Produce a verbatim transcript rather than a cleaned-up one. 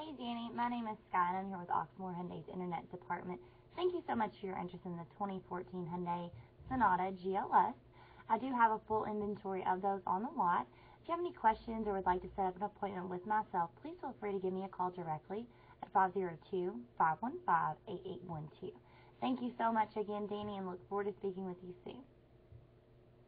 Hey Danny, my name is Sky and I'm here with Oxmoor Hyundai's Internet Department. Thank you so much for your interest in the twenty fourteen Hyundai Sonata G L S. I do have a full inventory of those on the lot. If you have any questions or would like to set up an appointment with myself, please feel free to give me a call directly at five zero two, five one five, eight eight one two. Thank you so much again, Danny, and look forward to speaking with you soon.